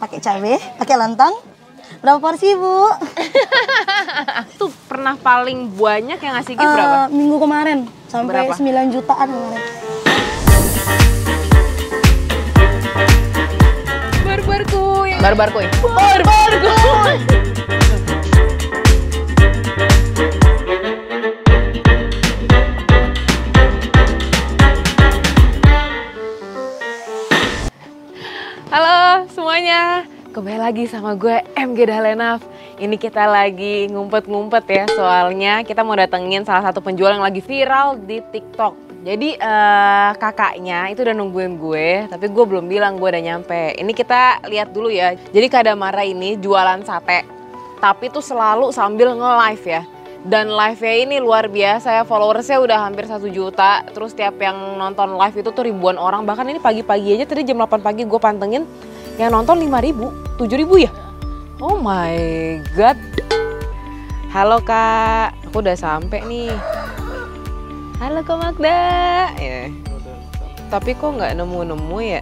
pakai cabai, pakai lontong. Berapa porsi, Bu? Tuh pernah paling banyak yang ngasih gift berapa? Minggu kemarin sampai Berapa? 9 jutaan kemarin. Barbarkuy. Barbarkuy. Barbarkuy. Halo semuanya, kembali lagi sama gue MG Dahlenaf. Ini kita lagi ngumpet-ngumpet ya, soalnya kita mau datengin salah satu penjual yang lagi viral di TikTok. Jadi kakaknya itu udah nungguin gue, tapi gue belum bilang gue udah nyampe. Ini kita lihat dulu ya. Jadi Kak Damara ini jualan sate, tapi tuh selalu sambil nge-live ya. Dan live-nya ini luar biasa ya, followersnya udah hampir 1 juta. Terus tiap yang nonton live itu tuh ribuan orang. Bahkan ini pagi-pagi aja, tadi jam 8 pagi gue pantengin yang nonton 5.000, 7.000 ya. Oh my god. Halo Kak, aku udah sampai nih. Halo Kak Magda. Ya. Tapi kok nggak nemu-nemu ya?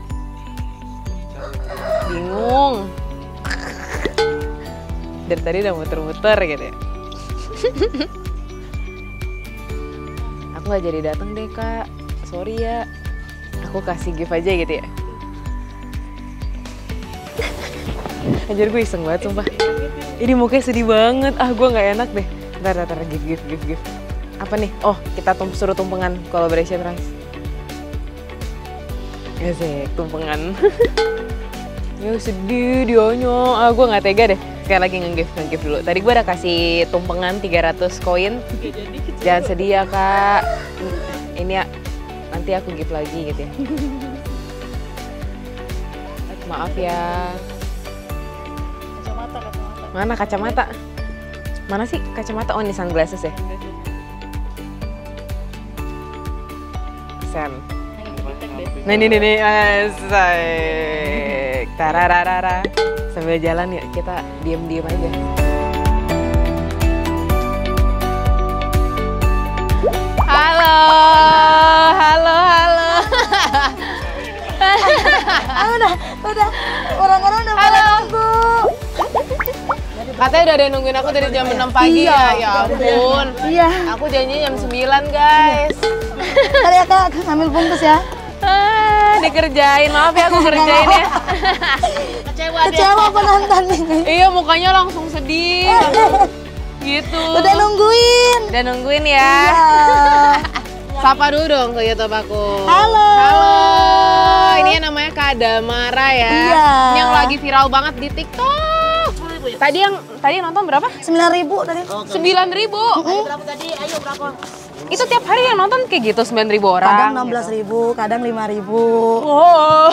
Bingung. Dari tadi udah muter-muter gitu ya. Aku nggak jadi datang deh Kak, sorry ya. Aku kasih gift aja gitu ya. Anjir gue iseng banget sumpah. Ini mukanya sedih banget, gue nggak enak deh. Ntar gift. Apa nih? Oh kita suruh tumpengan collaboration rice. Asik, tumpengan. Ya sedih dionya, gue nggak tega deh. Sekali lagi nge-gift dulu. Tadi gue udah kasih tumpengan 300 koin. Jangan sedih ya Kak. Ini ya, nanti aku gift lagi gitu ya. Maaf ya. Kacamata. Mana kacamata? Mana sih kacamata? Oh ini sunglasses ya? Sen. Nah ini asik. Tarararara. Sambil jalan ya kita diem aja. Halo. Udah. Orang-orang udah pada nunggu. Katanya udah ada yang nungguin aku dari jam 6 pagi Iya. ya ampun. Iya. Aku janjinya jam 9 guys. Tadi ya Kak, ngambil bungkus ya. Dikerjain, maaf ya aku kerjain ya. Kecewa penonton ini. Iya mukanya langsung sedih. Gitu. Udah nungguin. Udah nungguin ya. Iya. Sapa dulu dong ke YouTube aku. Halo. Ini yang namanya Kak Damara ya. Iya. Ini yang lagi viral banget di TikTok. Tadi yang nonton berapa? 9.000 tadi. 9.000. Berapa tadi? Ayo berapa? Itu tiap hari yang nonton kayak gitu 9.000 orang. Kadang 16.000, kadang 5.000. Oh.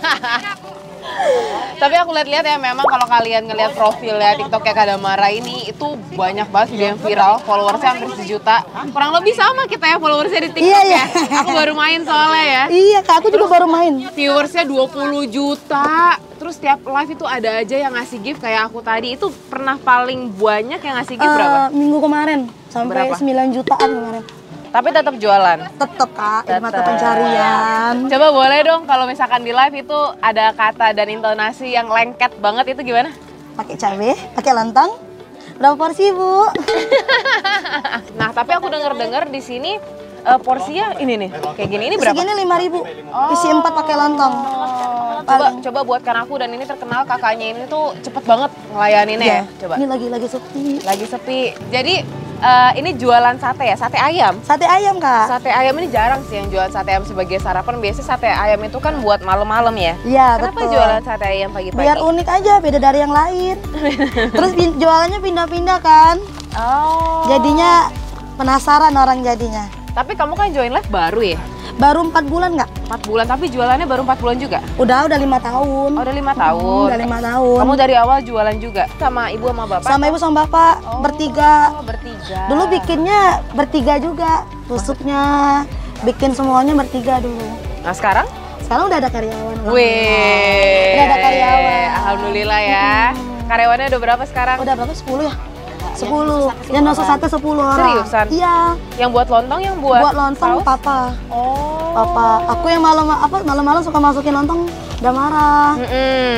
Tapi aku lihat-lihat ya memang kalau kalian ngelihat profilnya TikToknya Kak Damara ini itu banyak banget video yang viral, followersnya hampir 1 juta. Kurang lebih sama kita ya followersnya di TikTok Iya. ya. Aku baru main soalnya ya. Iya Kak, aku juga baru main. Viewersnya 20 juta. Terus tiap live itu ada aja yang ngasih gift kayak aku tadi. Itu pernah paling banyak yang ngasih gift berapa? Minggu kemarin sampai Berapa? 9 jutaan kemarin. Tapi tetap jualan. Tetep Kak, ini mata Tetep. pencarian. Coba boleh dong kalau misalkan di live itu ada kata dan intonasi yang lengket banget itu gimana? Pakai cabai, pakai lontong. Berapa porsi, Bu? Nah, tapi aku denger di sini porsinya ini nih, kayak gini. Ini berapa? Segini 5.000. Isi 4 pakai lontong. Coba buatkan aku, dan ini terkenal kakaknya ini tuh cepet banget ngelayaninnya Iya. ya. Coba. Ini lagi sepi. Lagi sepi. Jadi ini jualan sate ya, sate ayam. Sate ayam, Kak. Sate ayam ini jarang sih yang jualan sate ayam sebagai sarapan. Biasanya sate ayam itu kan buat malam-malam ya. Iya, Kenapa betul. jualan sate ayam pagi-pagi? Biar unik aja, beda dari yang lain. Terus jualannya pindah-pindah kan. Oh. Jadinya penasaran orang jadinya. Tapi kamu kan join live baru ya? Baru 4 bulan nggak? 4 bulan, tapi jualannya baru 4 bulan juga? Udah 5 tahun. Oh, udah 5 tahun. Udah 5 tahun. Kamu dari awal jualan juga? Sama ibu sama bapak? Sama ibu sama bapak, bertiga. Oh, bertiga. Dulu bikinnya bertiga juga. Tusuknya, bikin semuanya bertiga dulu. Nah sekarang? Sekarang udah ada karyawan. Wih. Udah ada karyawan. Alhamdulillah ya. Karyawannya udah berapa sekarang? Udah berapa? 10 ya? 10. Yang nusuk sate 10 orang. Seriusan? Iya. Yang buat lontong, yang buat Buat lontong saus? papa. Oh. Papa. Aku yang malam-malam suka masukin lontong udah marah.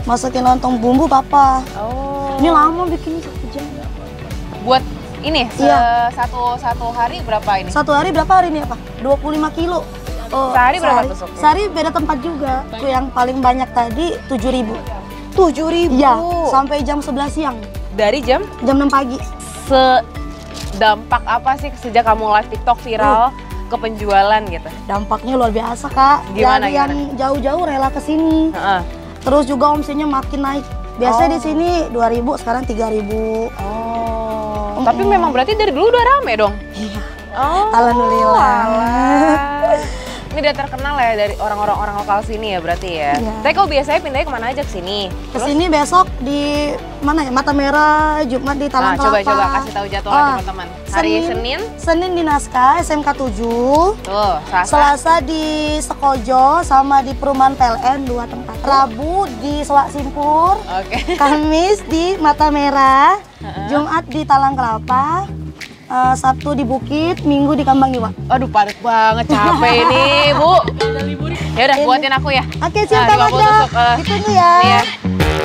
Masukin lontong bumbu papa. Oh. Ini lama bikinnya 1 jam. Buat ini Iya. satu hari berapa ini? Satu hari berapa hari ini apa? 25 kilo. Oh, Sehari berapa tusuk? Sehari beda tempat juga. Tuh yang paling banyak tadi 7.000. 7.000. Iya, sampai jam 11 siang. Dari jam? Jam 6 pagi. Dampak apa sih sejak kamu live TikTok viral ke penjualan gitu? Dampaknya luar biasa, Kak. Gimana, Dari yang jauh-jauh rela ke sini. Heeh. Terus juga omsetnya makin naik. Biasanya di sini 2.000, sekarang 3.000. Oh. Tapi memang berarti dari dulu udah rame dong? Iya. Oh. Alhamdulillah. Alah. Ini udah terkenal ya dari orang-orang lokal sini ya berarti ya? Iya. Tapi kau biasanya pindahnya kemana aja ke sini? Kesini besok di mana ya? Mata Merah, Jumat di Talang Kelapa. Coba kasih tahu jadwal teman-teman. Hari Senin? Senin di Naskah SMK 7. Tuh, Selasa di Sekojo sama di Perumahan PLN 2 tempat. Rabu di Sewak Simpur. Oke. Kamis di Mata Merah. Jumat di Talang Kelapa. Sabtu di Bukit, Minggu di Kambang Iwa. Aduh padat banget, capek ini Bu. Ya udah buatin aku ya. Oke, siap Kak 50 Magda. tusuk, Ditunggu ya. Nih ya.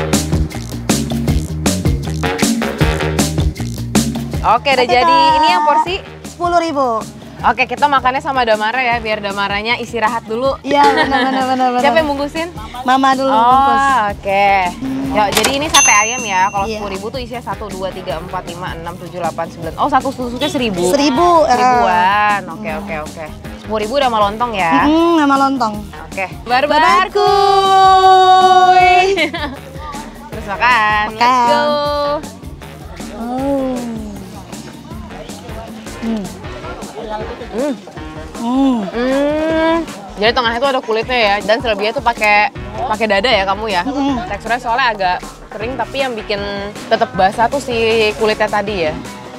Oke, udah Oke, jadi. Kak. Ini yang porsi 10.000. Oke, kita makannya sama Damara ya, biar Damaranya istirahat dulu. Iya, benar. Siapa yang bungkusin? Mama dulu bungkus. Oh, oke. Ya, jadi ini sate ayam ya. Kalau Iya. 10.000 tuh isinya 1, 2, 3, 4, 5, 6, 7, 8, 9. Oh, satu tusuknya 1.000. 1.000. Seribuan. Oke. 10.000 udah sama lontong ya. Sama lontong. Oke. Barbarku. Terus makan. Let's Makan. go. Oh. Jadi tengahnya tuh ada kulitnya ya, dan selebihnya tuh pakai dada ya kamu ya. Teksturnya soalnya agak kering, tapi yang bikin tetap basah tuh si kulitnya tadi ya.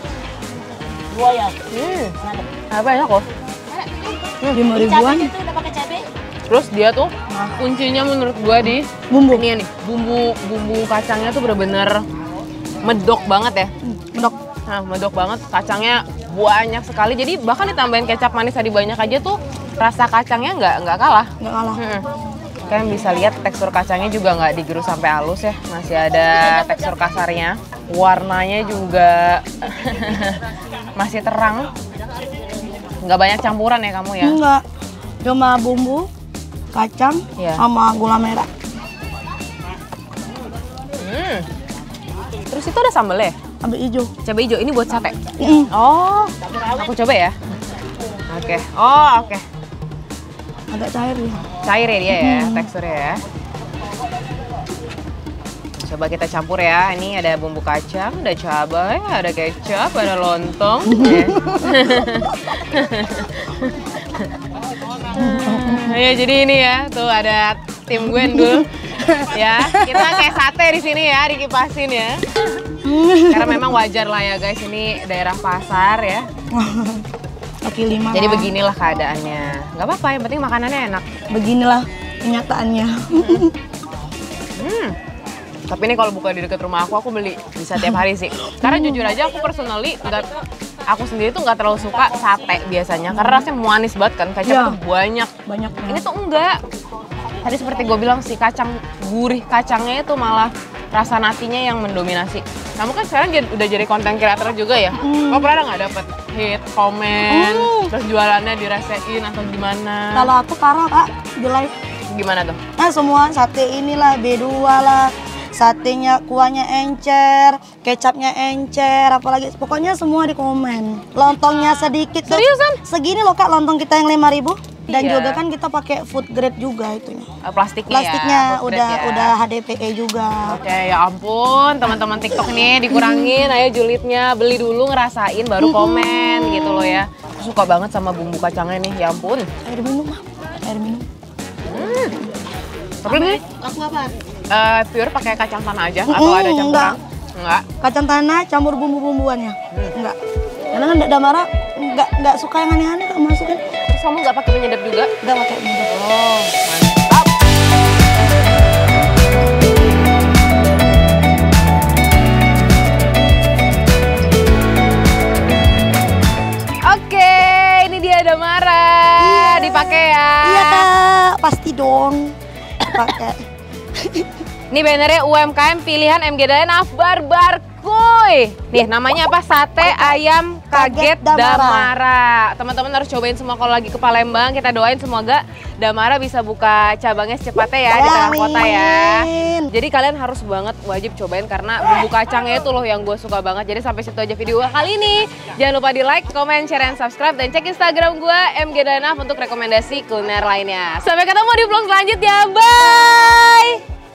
Apa enak kok. 5.000-an. Terus dia tuh kuncinya menurut gua di Bumbu. ini nih, bumbu kacangnya tuh bener-bener medok banget ya. Medok. Nah, medok banget, kacangnya banyak sekali. Jadi bahkan ditambahin kecap manis tadi banyak aja tuh rasa kacangnya nggak kalah. Nggak kalah. Kalian bisa lihat tekstur kacangnya juga nggak digerus sampai halus ya, masih ada tekstur kasarnya. Warnanya juga masih terang, nggak banyak campuran ya kamu ya? Enggak. Cuma bumbu, kacang, Iya. sama gula merah. Terus itu ada sambelnya? Cabai hijau. Cabai hijau, ini buat sate? Mm. Oh, aku coba ya. Oke, oh oke. Agak cair ya. Cair ya dia ya, teksturnya ya. Coba kita campur ya. Ini ada bumbu kacang, ada cabai, ada kecap, ada lontong. Ya jadi ini ya, tuh ada tim gue dulu. Ya, kita kayak sate di sini ya, dikipasin ya. Karena memang wajar lah ya guys, ini daerah pasar ya. Kaki 5. Jadi beginilah keadaannya. Nggak apa-apa, yang penting makanannya enak. Beginilah kenyataannya. Tapi ini kalau buka di dekat rumah aku beli bisa tiap hari sih. Karena jujur aja aku personally aku sendiri tuh nggak terlalu suka sate biasanya. Karena rasanya manis banget kan, kacang tuh banyak. Banyak. Ini tuh enggak. Tadi seperti gue bilang sih, gurih kacangnya itu malah rasa nasinya yang mendominasi. Kamu kan sekarang udah jadi konten kreator juga ya? Kau pernah nggak dapet hit, komen, terus jualannya dirasain atau gimana? Kalau aku parah Kak, di live. Gimana tuh? Nah semua sate inilah, B2 lah. Satenya, kuahnya encer, kecapnya encer, apalagi pokoknya semua di komen. Lontongnya sedikit tuh. Seriusan? Segini loh Kak lontong kita yang 5.000. Dan Iya. juga kan kita pakai food grade juga itunya. Plastiknya Plastiknya ya? Food grade ya? udah HDPE juga. Oke, ya ampun teman-teman TikTok nih dikurangin, ayo julidnya beli dulu ngerasain baru komen gitu loh ya. Aku suka banget sama bumbu kacangnya nih, ya ampun. Air minum mah, air minum. Tapi ini Aku apa? pure pakai kacang tanah aja atau ada campuran? Enggak. Kacang tanah campur bumbu-bumbuannya. Enggak. Karena kan Damara enggak suka yang aneh-aneh Kak masukin. Terus kamu nggak pakai penyedap juga? Enggak pakai minyak. Oh, mantap. Oke, ini dia Damara. Dipakai ya. Iya Kak, pasti dong. Pakai. Ini bannernya UMKM pilihan MG Dalenaf Barbar Kuy. Nih namanya apa? Sate ayam kaget Damara. Teman-teman harus cobain semua kalau lagi ke Palembang. Kita doain semoga Damara bisa buka cabangnya secepatnya ya di tengah kota ya. Jadi kalian harus banget wajib cobain karena bumbu kacangnya itu loh yang gue suka banget. Jadi sampai situ aja video gue kali ini. Jangan lupa di like, comment, share, and subscribe. Dan cek Instagram gue MG Dalenaf untuk rekomendasi kuliner lainnya. Sampai ketemu di vlog selanjutnya. Bye!